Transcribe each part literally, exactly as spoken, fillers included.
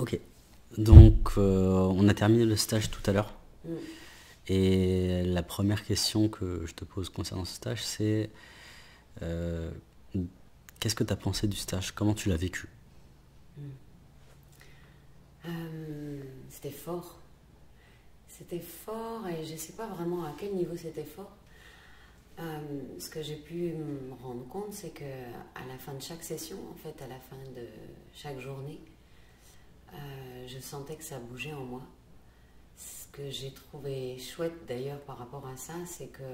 Ok. Donc, euh, on a terminé le stage tout à l'heure. Mm. Et la première question que je te pose concernant ce stage, c'est euh, qu'est-ce que tu as pensé du stage? Comment tu l'as vécu? Mm. Euh, c'était fort. C'était fort et je ne sais pas vraiment à quel niveau c'était fort. Euh, ce que j'ai pu me rendre compte, c'est que à la fin de chaque session, en fait, à la fin de chaque journée, euh, je sentais que ça bougeait en moi. Ce que j'ai trouvé chouette d'ailleurs par rapport à ça, c'est que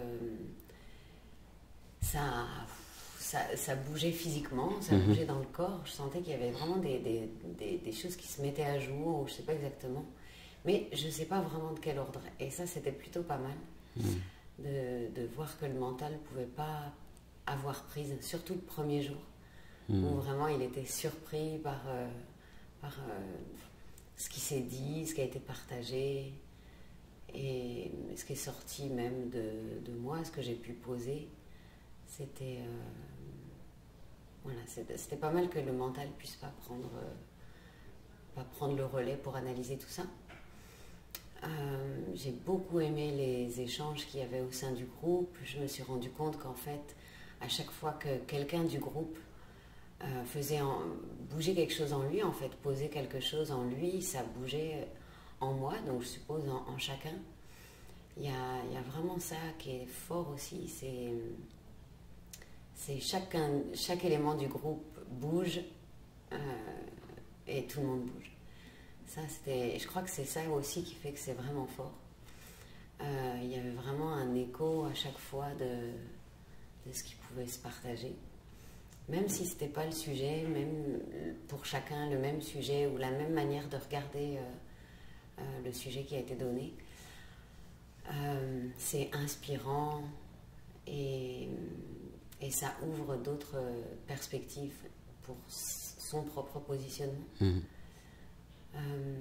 ça, ça, ça bougeait physiquement, ça Mhm. bougeait dans le corps. Je sentais qu'il y avait vraiment des, des, des, des choses qui se mettaient à jour, ou je ne sais pas exactement. Mais je ne sais pas vraiment de quel ordre. Et ça, c'était plutôt pas mal. Mhm. De, de voir que le mental ne pouvait pas avoir prise, surtout le premier jour, Mhm. où vraiment il était surpris par, euh, par euh, ce qui s'est dit, ce qui a été partagé, et ce qui est sorti même de, de moi, ce que j'ai pu poser. C'était euh, voilà, c'était, c'était pas mal que le mental puisse pas prendre, euh, pas prendre le relais pour analyser tout ça. Euh, j'ai beaucoup aimé les échanges qu'il y avait au sein du groupe. Je me suis rendu compte qu'en fait, à chaque fois que quelqu'un du groupe euh, faisait en, bouger quelque chose en lui, en fait, posait quelque chose en lui, ça bougeait en moi, donc je suppose en, en chacun. Il y a, il y a vraiment ça qui est fort aussi, c'est, c'est chacun, chaque élément du groupe bouge euh, et tout le monde bouge. Ça, c'était, je crois que c'est ça aussi qui fait que c'est vraiment fort. Euh, il y avait vraiment un écho à chaque fois de, de ce qui pouvait se partager. Même si ce n'était pas le sujet, même pour chacun le même sujet ou la même manière de regarder euh, euh, le sujet qui a été donné. Euh, c'est inspirant et, et ça ouvre d'autres perspectives pour son propre positionnement. Mmh. Euh,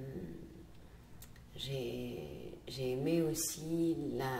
j'ai, j'ai aimé aussi la,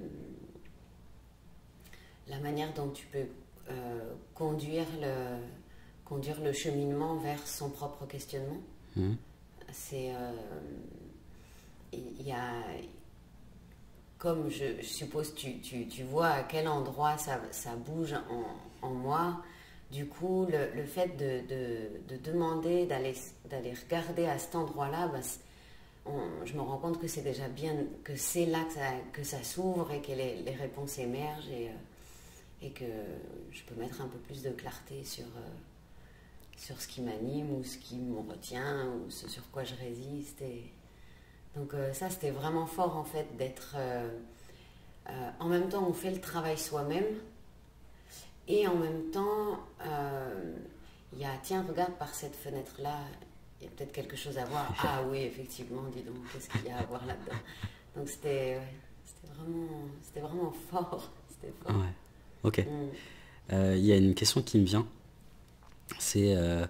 la manière dont tu peux euh, conduire, le, conduire le cheminement vers son propre questionnement. Mmh. C'est, euh, il y a, comme je, je suppose tu, tu, tu vois à quel endroit ça, ça bouge en, en moi. Du coup, le, le fait de, de, de demander d'aller, d'aller regarder à cet endroit-là, bah, on, je me rends compte que c'est déjà bien, que c'est là que ça, que ça s'ouvre et que les, les réponses émergent et, et que je peux mettre un peu plus de clarté sur, sur ce qui m'anime ou ce qui me retient ou ce sur quoi je résiste. Et donc ça, c'était vraiment fort en fait d'être... Euh, euh, en même temps, on fait le travail soi-même. Et en même temps, euh, il y a, tiens, regarde par cette fenêtre-là, il y a peut-être quelque chose à voir. Ah oui, effectivement, dis donc, qu'est-ce qu'il y a à voir là-dedans? Donc c'était, ouais, c'était, vraiment, c'était vraiment fort. C'était fort. Ouais, ok. Il Mm. euh, y a une question qui me vient, c'est euh,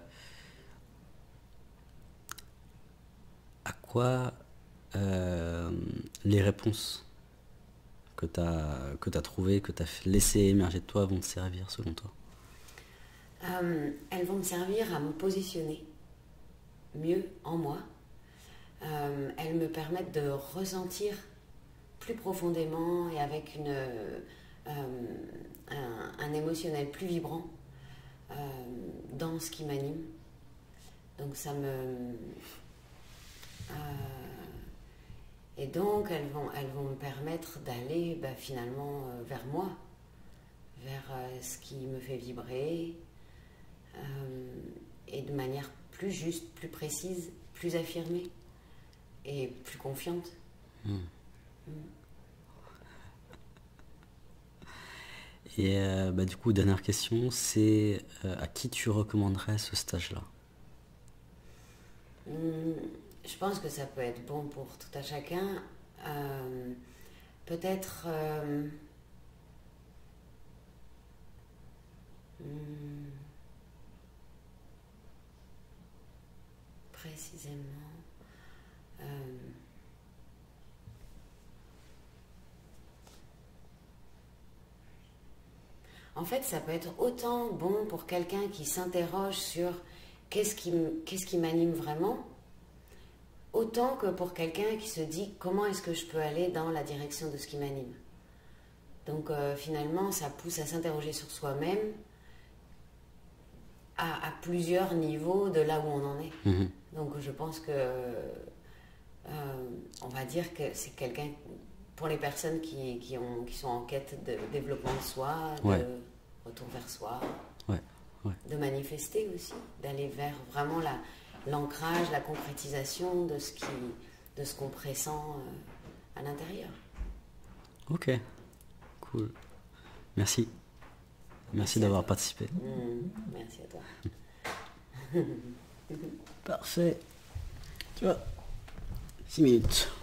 à quoi euh, les réponses que tu as que tu as trouvées, que tu as laissé émerger de toi vont te servir selon toi? Euh, elles vont me servir à me positionner mieux en moi. Euh, elles me permettent de ressentir plus profondément et avec une, euh, un, un émotionnel plus vibrant euh, dans ce qui m'anime. Donc ça me... Euh, et donc elles vont, elles vont me permettre d'aller bah, finalement euh, vers moi, vers euh, ce qui me fait vibrer, euh, et de manière plus juste, plus précise, plus affirmée et plus confiante. Mmh. Mm. Et euh, bah, du coup, dernière question, c'est euh, à qui tu recommanderais ce stage-là? Mm. Je pense que ça peut être bon pour tout à chacun. Euh, peut-être... Euh, hmm, précisément... Euh, en fait, ça peut être autant bon pour quelqu'un qui s'interroge sur qu'est-ce qui, qu'est-ce qui m'anime vraiment, autant que pour quelqu'un qui se dit comment est-ce que je peux aller dans la direction de ce qui m'anime. Donc euh, finalement, ça pousse à s'interroger sur soi-même à, à plusieurs niveaux de là où on en est. Mmh. Donc je pense que, euh, on va dire que c'est quelqu'un, pour les personnes qui, qui, ont, qui sont en quête de développement de soi, de ouais. retour vers soi, ouais. Ouais. de manifester aussi, d'aller vers vraiment la, l'ancrage, la concrétisation de ce, qui, de ce qu'on pressent euh, à l'intérieur. Ok, cool. Merci. Merci, Merci d'avoir participé. Mmh, merci à toi. Parfait. Tu vois, six minutes.